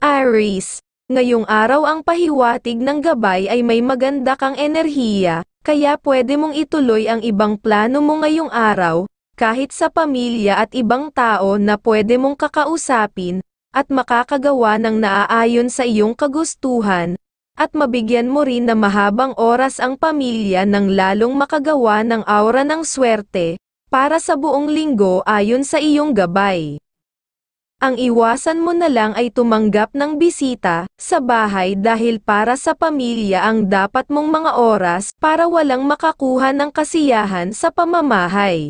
Aries, ngayong araw ang pahiwatig ng gabay ay may maganda kang enerhiya, kaya pwede mong ituloy ang ibang plano mo ngayong araw, kahit sa pamilya at ibang tao na pwede mong kakausapin, at makakagawa ng naaayon sa iyong kagustuhan, at mabigyan mo rin na mahabang oras ang pamilya nang lalong makagawa ng aura ng swerte, para sa buong linggo ayon sa iyong gabay. Ang iwasan mo na lang ay tumanggap ng bisita sa bahay dahil para sa pamilya ang dapat mong mga oras para walang makakuha ng kasiyahan sa pamamahay.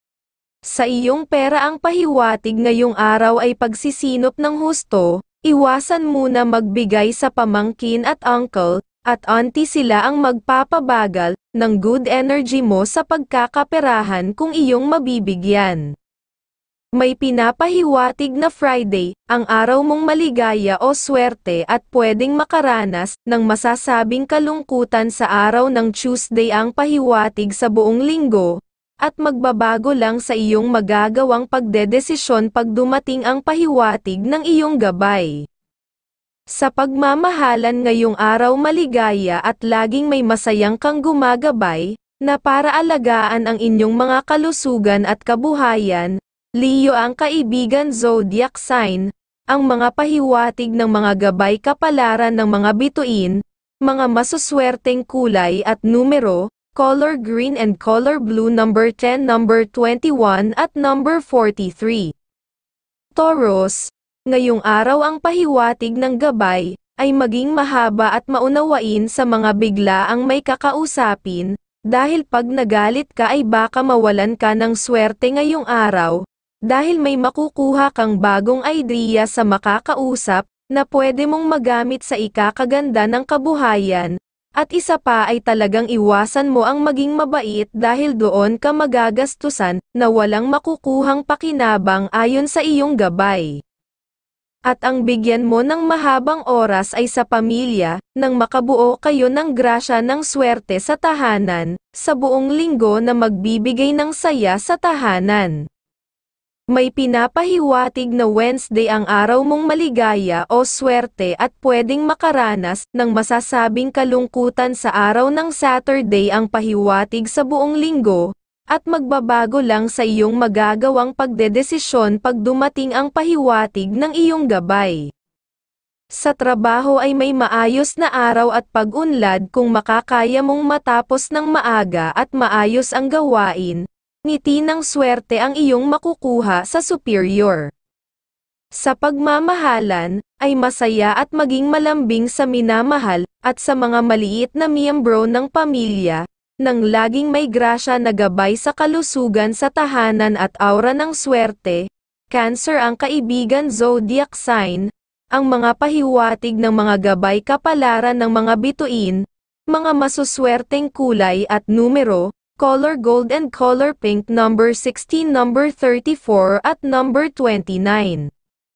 Sa iyong pera ang pahiwatig ngayong araw ay pagsisinop ng husto, iwasan muna magbigay sa pamangkin at uncle, at auntie, sila ang magpapabagal ng good energy mo sa pagkakaperahan kung iyong mabibigyan. May pinapahiwatig na Friday, ang araw mong maligaya o swerte at pwedeng makaranas ng masasabing kalungkutan sa araw ng Tuesday ang pahiwatig sa buong linggo, at magbabago lang sa iyong magagawang pagdedesisyon pag dumating ang pahiwatig ng iyong gabay. Sa pagmamahalan ngayong araw maligaya at laging may masayang kang gumagabay, na para alagaan ang inyong mga kalusugan at kabuhayan. Leo ang kaibigan zodiac sign, ang mga pahiwatig ng mga gabay kapalaran ng mga bituin, mga masuswerteng kulay at numero, color green and color blue, number 10, number 21 at number 43. Taurus, ngayong araw ang pahiwatig ng gabay, ay maging mahaba at maunawain sa mga biglaang may kakausapin, dahil pag nagalit ka ay baka mawalan ka ng swerte ngayong araw, dahil may makukuha kang bagong idea sa makakausap, na pwede mong magamit sa ikakaganda ng kabuhayan, at isa pa ay talagang iwasan mo ang maging mabait dahil doon ka magagastusan, na walang makukuhang pakinabang ayon sa iyong gabay. At ang bigyan mo ng mahabang oras ay sa pamilya, nang makabuo kayo ng grasya ng swerte sa tahanan, sa buong linggo na magbibigay ng saya sa tahanan. May pinapahiwatig na Wednesday ang araw mong maligaya o swerte at pwedeng makaranas ng masasabing kalungkutan sa araw ng Saturday ang pahiwatig sa buong linggo, at magbabago lang sa iyong magagawang pagdedesisyon pag dumating ang pahiwatig ng iyong gabay. Sa trabaho ay may maayos na araw at pag-unlad kung makakaya mong matapos ng maaga at maayos ang gawain. Ngiti ng swerte ang iyong makukuha sa superior. Sa pagmamahalan, ay masaya at maging malambing sa minamahal, at sa mga maliit na miyembro ng pamilya, nang laging may grasya na gabay sa kalusugan sa tahanan at aura ng swerte. Cancer ang kaibigan zodiac sign, ang mga pahiwatig ng mga gabay kapalaran ng mga bituin, mga masuswerteng kulay at numero, color gold and color pink, number 16, number 34 at number 29.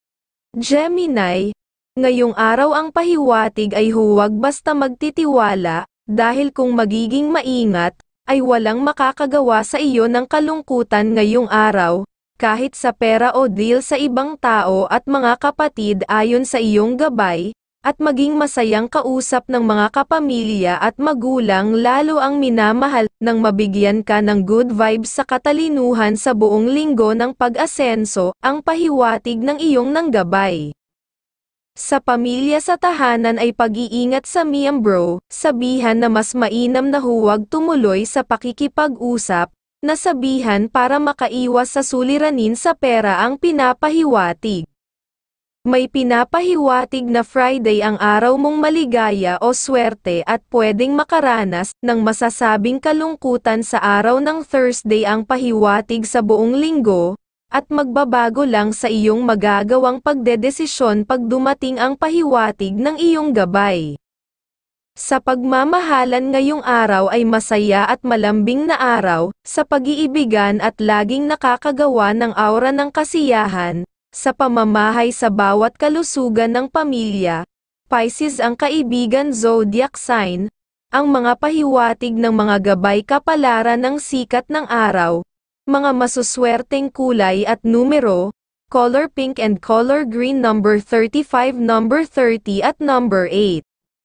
Gemini, ngayong araw ang pahiwatig ay huwag basta magtitiwala, dahil kung magiging maingat, ay walang makakagawa sa iyo ng kalungkutan ngayong araw, kahit sa pera o deal sa ibang tao at mga kapatid ayon sa iyong gabay, at maging masayang kausap ng mga kapamilya at magulang lalo ang minamahal, nang mabigyan ka ng good vibes sa katalinuhan sa buong linggo ng pag-asenso, ang pahiwatig ng iyong nanggabay. Sa pamilya sa tahanan ay pag-iingat sa miyembro, sabihan na mas mainam na huwag tumuloy sa pakikipag-usap, na sabihan para makaiwas sa suliranin sa pera ang pinapahiwatig. May pinapahiwatig na Friday ang araw mong maligaya o swerte at pwedeng makaranas ng masasabing kalungkutan sa araw ng Thursday ang pahiwatig sa buong linggo, at magbabago lang sa iyong magagawang pagdedesisyon pag dumating ang pahiwatig ng iyong gabay. Sa pagmamahalan ngayong araw ay masaya at malambing na araw, sa pag-iibigan at laging nakakagawa ng aura ng kasiyahan, sa pamamahay sa bawat kalusugan ng pamilya. Pisces ang kaibigan zodiac sign, ang mga pahiwatig ng mga gabay kapalaran ng sikat ng araw, mga masuswerteng kulay at numero, color pink and color green number 35, number 30 at number 8.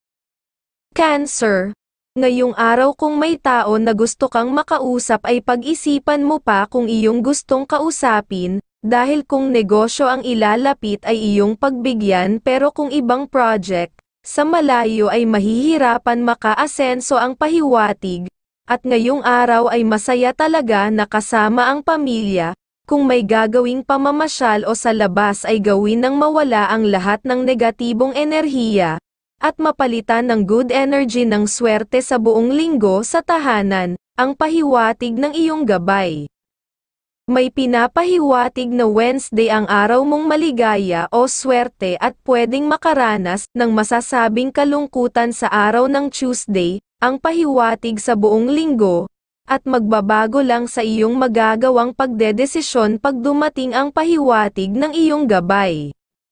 Cancer. Ngayong araw kung may tao na gusto kang makausap ay pag-isipan mo pa kung iyong gustong kausapin, dahil kung negosyo ang ilalapit ay iyong pagbigyan pero kung ibang project, sa malayo ay mahihirapan maka-asenso ang pahiwatig, at ngayong araw ay masaya talaga na kasama ang pamilya, kung may gagawing pamamasyal o sa labas ay gawin nang mawala ang lahat ng negatibong enerhiya, at mapalitan ng good energy ng swerte sa buong linggo sa tahanan, ang pahiwatig ng iyong gabay. May pinapahiwatig na Wednesday ang araw mong maligaya o swerte at pwedeng makaranas ng masasabing kalungkutan sa araw ng Tuesday, ang pahiwatig sa buong linggo, at magbabago lang sa iyong magagawang pagdedesisyon pag dumating ang pahiwatig ng iyong gabay.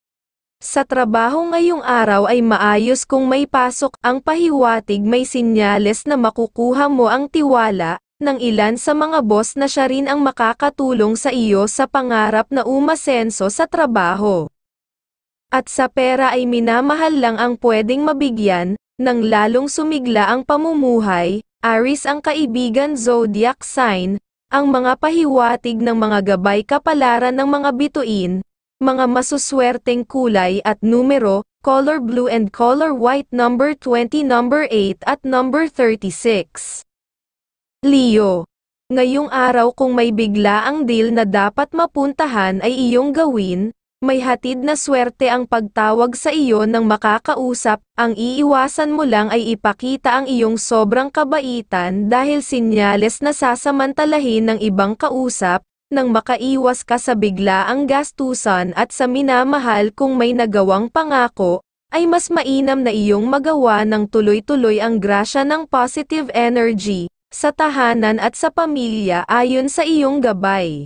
Sa trabaho ngayong araw ay maayos kung may pasok, ang pahiwatig may sinyales na makukuha mo ang tiwala ng ilan sa mga boss na siya rin ang makakatulong sa iyo sa pangarap na umasenso sa trabaho. At sa pera ay minamahal lang ang pwedeng mabigyan, nang lalong sumigla ang pamumuhay. Aries ang kaibigan zodiac sign, ang mga pahiwatig ng mga gabay kapalaran ng mga bituin, mga masuswerteng kulay at numero, color blue and color white number 20, number 8 at number 36. Leo. Ngayong araw kung may bigla ang deal na dapat mapuntahan ay iyong gawin, may hatid na swerte ang pagtawag sa iyo ng makakausap, ang iiwasan mo lang ay ipakita ang iyong sobrang kabaitan dahil sinyales na sasamantalahin ng ibang kausap, nang makaiwas ka sa biglaang gastusan at sa minamahal kung may nagawang pangako, ay mas mainam na iyong magawa ng tuloy-tuloy ang grasya ng positive energy, sa tahanan at sa pamilya ayon sa iyong gabay.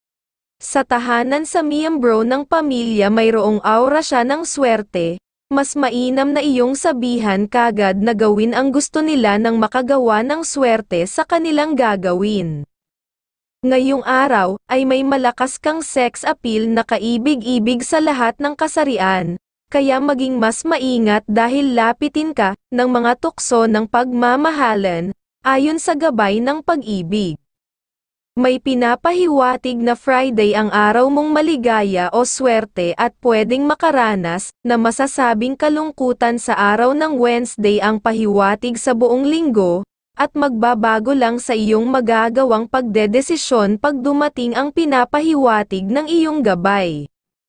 Sa tahanan sa miyembro ng pamilya mayroong aura siya ng swerte, mas mainam na iyong sabihan kagad na gawin ang gusto nila nang makagawa ng swerte sa kanilang gagawin. Ngayong araw, ay may malakas kang sex appeal na kaibig-ibig sa lahat ng kasarian, kaya maging mas maingat dahil lapitin ka ng mga tukso ng pagmamahalan, ayon sa gabay ng pag-ibig. May pinapahiwatig na Friday ang araw mong maligaya o swerte at pwedeng makaranas na masasabing kalungkutan sa araw ng Wednesday ang pahiwatig sa buong linggo, at magbabago lang sa iyong magagawang pagdedesisyon pag dumating ang pinapahiwatig ng iyong gabay.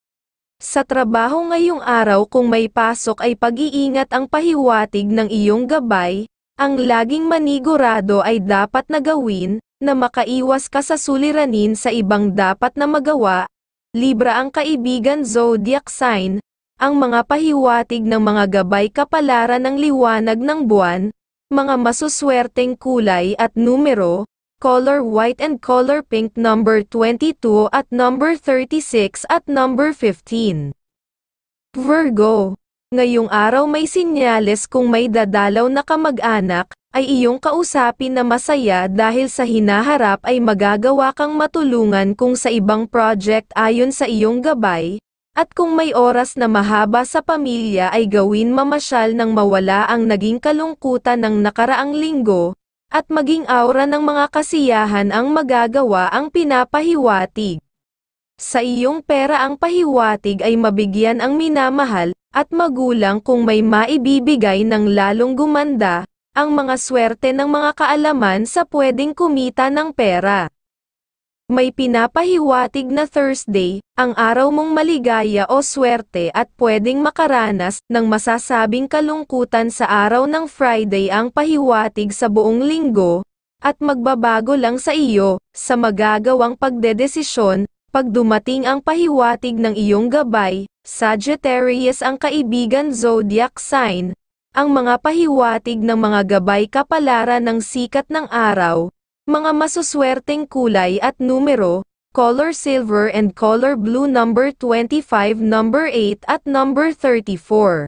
Sa trabaho ngayong araw kung may pasok ay pag-iingat ang pahiwatig ng iyong gabay, ang laging manigurado ay dapat na gawin, na makaiwas ka sa suliranin sa ibang dapat na magawa. Libra ang kaibigan zodiac sign, ang mga pahiwatig ng mga gabay kapalaran ng liwanag ng buwan, mga masuswerteng kulay at numero, color white and color pink number 22 at number 36 at number 15. Virgo. Ngayong araw may sinyales kung may dadalaw na kamag-anak, ay iyong kausapin na masaya dahil sa hinaharap ay magagawa kang matulungan kung sa ibang project ayon sa iyong gabay, at kung may oras na mahaba sa pamilya ay gawin mamasyal nang mawala ang naging kalungkutan ng nakaraang linggo, at maging aura ng mga kasiyahan ang magagawa ang pinapahiwatig. Sa iyong pera ang pahiwatig ay mabigyan ang minamahal, at magulang kung may maibibigay ng lalong gumanda, ang mga swerte ng mga kaalaman sa pwedeng kumita ng pera. May pinapahiwatig na Thursday, ang araw mong maligaya o swerte at pwedeng makaranas ng masasabing kalungkutan sa araw ng Friday ang pahiwatig sa buong linggo, at magbabago lang sa iyo, sa magagawang pagdedesisyon, pag dumating ang pahiwatig ng iyong gabay. Sagittarius ang kaibigan zodiac sign, ang mga pahiwatig ng mga gabay kapalaran ng sikat ng araw, mga masuswerteng kulay at numero, color silver and color blue number 25, number 8 at number 34.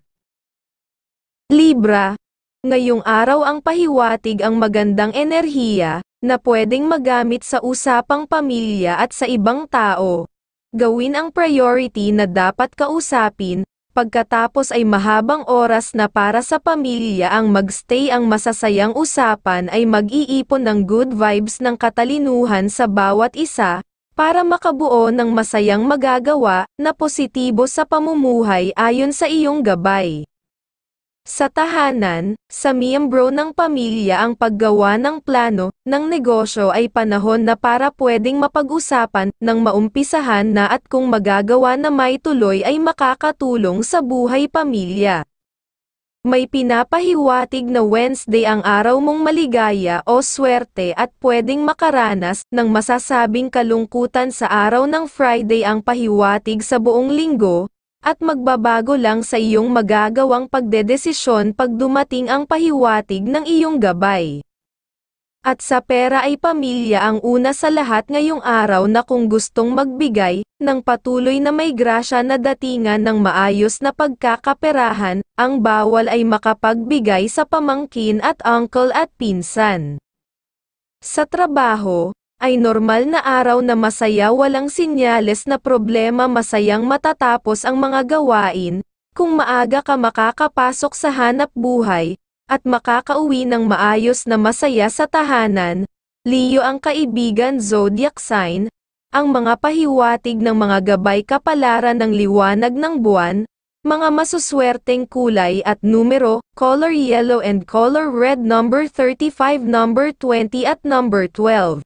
Libra. Ngayong araw ang pahiwatig ang magandang enerhiya, na pwedeng magamit sa usapang pamilya at sa ibang tao. gawin ang priority na dapat kausapin, pagkatapos ay mahabang oras na para sa pamilya ang magstay. Ang masasayang usapan ay mag-iipon ng good vibes ng katalinuhan sa bawat isa, para makabuo ng masayang magagawa na positibo sa pamumuhay ayon sa iyong gabay. Sa tahanan, sa miyembro ng pamilya, ang paggawa ng plano ng negosyo ay panahon na para pwedeng mapag-usapan ng maumpisahan na at kung magagawa na maituloy ay makakatulong sa buhay pamilya. May pinapahiwatig na Wednesday ang araw mong maligaya o swerte at pwedeng makaranas ng masasabing kalungkutan sa araw ng Friday. Ang pahiwatig sa buong linggo, at magbabago lang sa iyong magagawang pagdedesisyon pag dumating ang pahiwatig ng iyong gabay. At sa pera ay pamilya ang una sa lahat ngayong araw na kung gustong magbigay ng patuloy na may grasya na datingan ng maayos na pagkakaperahan, ang bawal ay makapagbigay sa pamangkin at uncle at pinsan. Sa trabaho, ay normal na araw na masaya, walang sinyales na problema, masayang matatapos ang mga gawain, kung maaga ka makakapasok sa hanap buhay, at makakauwi ng maayos na masaya sa tahanan. Leo ang kaibigan zodiac sign, ang mga pahiwatig ng mga gabay kapalaran ng liwanag ng buwan, mga masuswerteng kulay at numero, color yellow and color red, number 35, number 20 at number 12.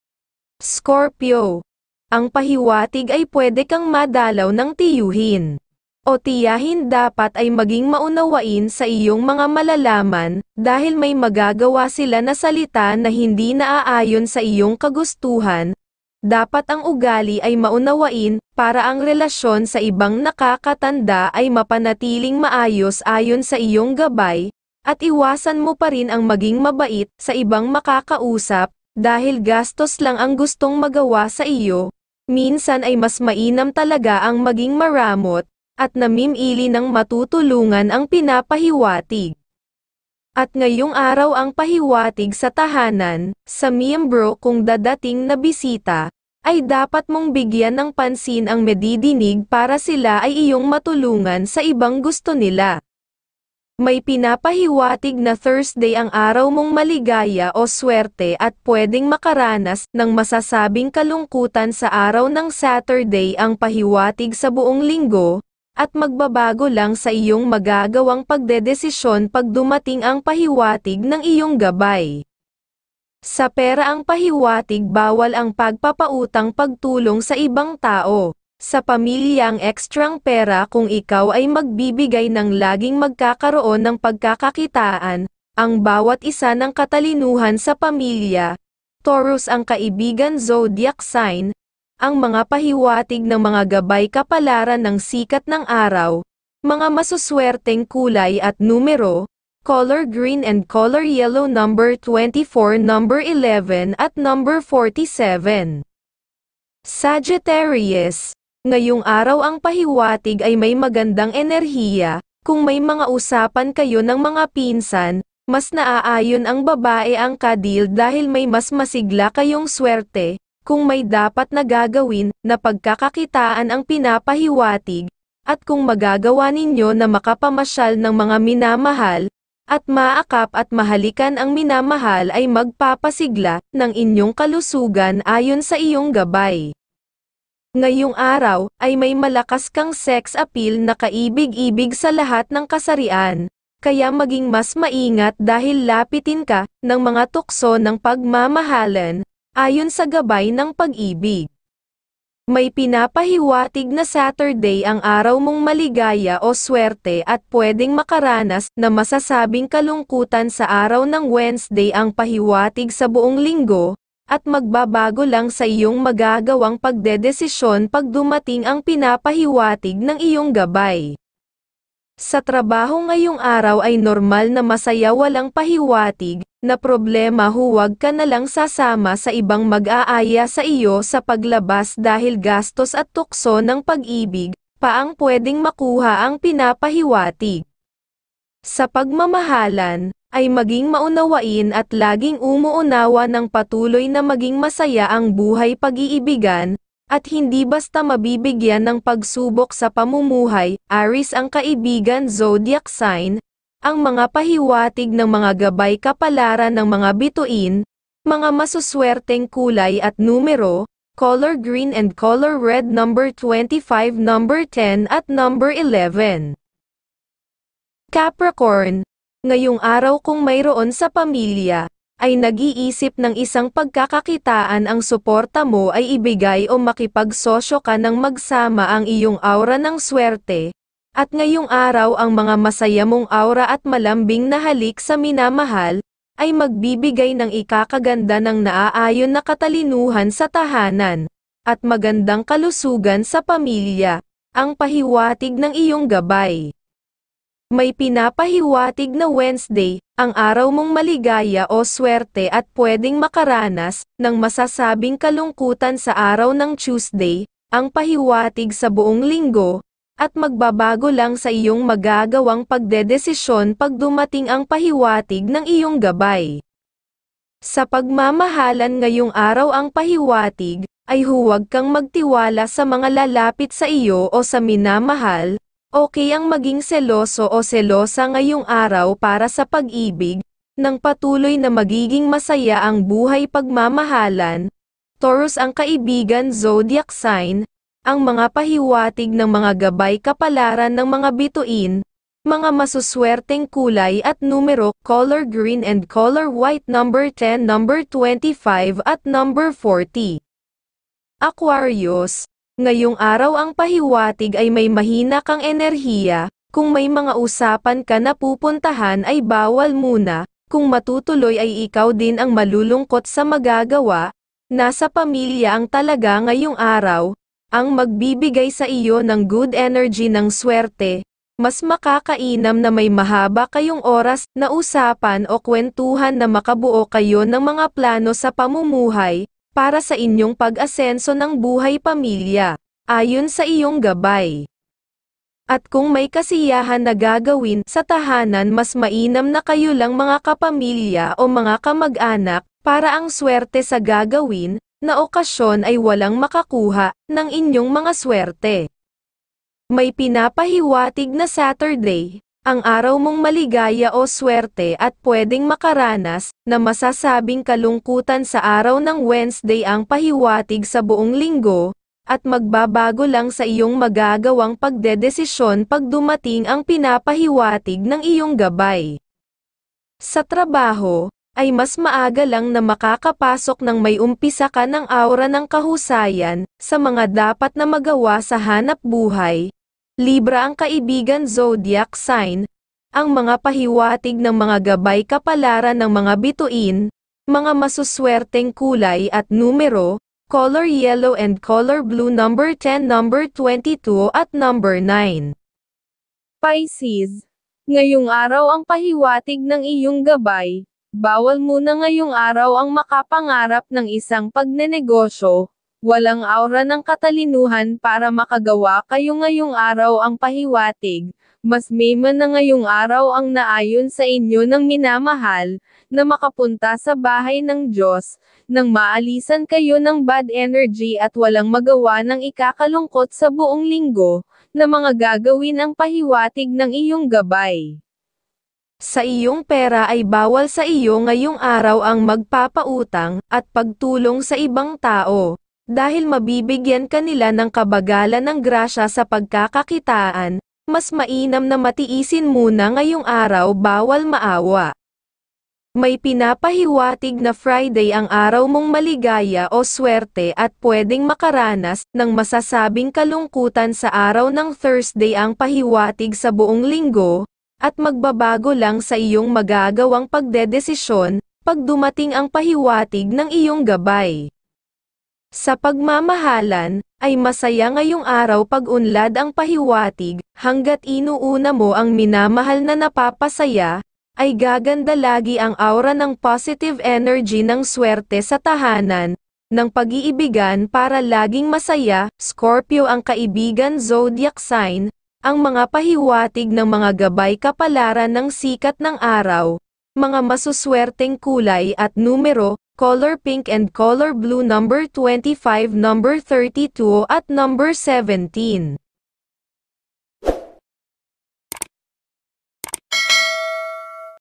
Scorpio. Ang pahiwatig ay pwede kang madalaw ng tiyuhin o tiyahin, dapat ay maging maunawain sa iyong mga malalaman, dahil may magagawa sila na salita na hindi naaayon sa iyong kagustuhan. Dapat ang ugali ay maunawain, para ang relasyon sa ibang nakakatanda ay mapanatiling maayos ayon sa iyong gabay, at iwasan mo pa rin ang maging mabait sa ibang makakausap, dahil gastos lang ang gustong magawa sa iyo. Minsan ay mas mainam talaga ang maging maramot, at namimili ng matutulungan ang pinapahiwatig. At ngayong araw ang pahiwatig sa tahanan, sa miyembro kung dadating na bisita, ay dapat mong bigyan ng pansin ang medidinig para sila ay iyong matulungan sa ibang gusto nila. May pinapahiwatig na Thursday ang araw mong maligaya o swerte at pwedeng makaranas ng masasabing kalungkutan sa araw ng Saturday. Ang pahiwatig sa buong linggo, at magbabago lang sa iyong magagawang pagdedesisyon pag dumating ang pahiwatig ng iyong gabay. Sa pera ang pahiwatig, bawal ang pagpapautang, pagtulong sa ibang tao. Sa pamilya ang ekstrang pera kung ikaw ay magbibigay ng laging magkakaroon ng pagkakakitaan, ang bawat isa ng katalinuhan sa pamilya. Taurus ang kaibigan zodiac sign, ang mga pahiwatig ng mga gabay kapalaran ng sikat ng araw, mga masuswerteng kulay at numero, color green and color yellow, number 24, number 11 at number 47. Sagittarius. Ngayong araw ang pahiwatig ay may magandang enerhiya. Kung may mga usapan kayo ng mga pinsan, mas naaayon ang babae ang kadil dahil may mas masigla kayong swerte. Kung may dapat na gagawin na pagkakakitaan ang pinapahiwatig, at kung magagawa ninyo na makapamasyal ng mga minamahal, at maakap at mahalikan ang minamahal, ay magpapasigla ng inyong kalusugan ayon sa iyong gabay. Ngayong araw, ay may malakas kang sex appeal na kaibig-ibig sa lahat ng kasarian, kaya maging mas maingat dahil lapitin ka ng mga tukso ng pagmamahalan, ayon sa gabay ng pag-ibig. May pinapahiwatig na Saturday ang araw mong maligaya o swerte at pwedeng makaranas na masasabing kalungkutan sa araw ng Wednesday. Ang pahiwatig sa buong linggo, at magbabago lang sa iyong magagawang pagdedesisyon pag dumating ang pinapahiwatig ng iyong gabay. Sa trabaho ngayong araw ay normal na masaya, walang pahiwatig na problema, huwag ka na lang sasama sa ibang mag-aaya sa iyo sa paglabas dahil gastos at tukso ng pag-ibig pa ang pwedeng makuha ang pinapahiwatig. Sa pagmamahalan, ay maging maunawain at laging umuunawa ng patuloy na maging masaya ang buhay pag-iibigan, at hindi basta mabibigyan ng pagsubok sa pamumuhay. Aries ang kaibigan zodiac sign, ang mga pahiwatig ng mga gabay kapalaran ng mga bituin, mga masuswerteng kulay at numero, color green and color red, number 25, number 10 at number 11. Capricorn, ngayong araw kung mayroon sa pamilya, ay nag-iisip ng isang pagkakakitaan ang suporta mo ay ibigay o makipagsosyo ka ng magsama ang iyong aura ng swerte, at ngayong araw ang mga masaya mong aura at malambing na halik sa minamahal, ay magbibigay ng ikakaganda ng naaayon na katalinuhan sa tahanan, at magandang kalusugan sa pamilya, ang pahiwatig ng iyong gabay. May pinapahiwatig na Wednesday, ang araw mong maligaya o swerte at pwedeng makaranas ng masasabing kalungkutan sa araw ng Tuesday, ang pahiwatig sa buong linggo, at magbabago lang sa iyong magagawang pagdedesisyon pag dumating ang pahiwatig ng iyong gabay. Sa pagmamahalan ngayong araw ang pahiwatig, ay huwag kang magtiwala sa mga lalapit sa iyo o sa minamahal. Okay ang maging seloso o selosa ngayong araw para sa pag-ibig, nang patuloy na magiging masaya ang buhay pagmamahalan. Taurus ang kaibigan zodiac sign, ang mga pahiwatig ng mga gabay kapalaran ng mga bituin, mga masuswerteng kulay at numero, color green and color white, number 10, number 25 at number 40. Aquarius, ngayong araw ang pahiwatig ay may mahina kang enerhiya, kung may mga usapan ka na pupuntahan ay bawal muna, kung matutuloy ay ikaw din ang malulungkot sa magagawa, nasa pamilya ang talaga ngayong araw, ang magbibigay sa iyo ng good energy ng swerte, mas makakainam na may mahaba kayong oras na usapan o kwentuhan na makabuo kayo ng mga plano sa pamumuhay, para sa inyong pag-asenso ng buhay pamilya, ayon sa iyong gabay. At kung may kasiyahan na gagawin sa tahanan, mas mainam na kayo lang mga kapamilya o mga kamag-anak, para ang swerte sa gagawin na okasyon ay walang makakuha ng inyong mga swerte. May pinapahiwatig na Saturday, ang araw mong maligaya o swerte at pwedeng makaranas na masasabing kalungkutan sa araw ng Wednesday ang pahiwatig sa buong linggo, at magbabago lang sa iyong magagawang pagdedesisyon pag dumating ang pinapahiwatig ng iyong gabay. Sa trabaho, ay mas maaga lang na makakapasok ng may umpisa ka ng aura ng kahusayan, sa mga dapat na magawa sa hanap buhay. Libra ang kaibigan zodiac sign, ang mga pahiwatig ng mga gabay kapalaran ng mga bituin, mga masuswerteng kulay at numero, color yellow and color blue, number 10, number 22 at number 9. Pisces, ngayong araw ang pahiwatig ng iyong gabay. Bawal muna ngayong araw ang makapangarap ng isang pagnenegosyo, walang aura ng katalinuhan para makagawa kayo ngayong araw ang pahiwatig, mas may man na ngayong araw ang naayon sa inyo ng minamahal, na makapunta sa bahay ng Diyos, nang maalisan kayo ng bad energy at walang magawa ng ikakalungkot sa buong linggo, na mga gagawin ang pahiwatig ng iyong gabay. Sa iyong pera ay bawal sa iyo ngayong araw ang magpapautang at pagtulong sa ibang tao, dahil mabibigyan ka nila ng kabagalan ng grasya sa pagkakakitaan, mas mainam na matiisin muna ngayong araw, bawal maawa. May pinapahiwatig na Friday ang araw mong maligaya o swerte at pwedeng makaranas ng masasabing kalungkutan sa araw ng Thursday ang pahiwatig sa buong linggo, at magbabago lang sa iyong magagawang pagdedesisyon, pag dumating ang pahiwatig ng iyong gabay. Sa pagmamahalan, ay masaya ngayong araw pag unlad ang pahiwatig, hanggat inuuna mo ang minamahal na napapasaya, ay gaganda lagi ang aura ng positive energy ng swerte sa tahanan, ng pag-iibigan para laging masaya. Scorpio ang kaibigan zodiac sign, ang mga pahiwatig ng mga gabay kapalaran ng sikat ng araw, mga masuswerteng kulay at numero, color pink and color blue number 25, number 32 at number 17.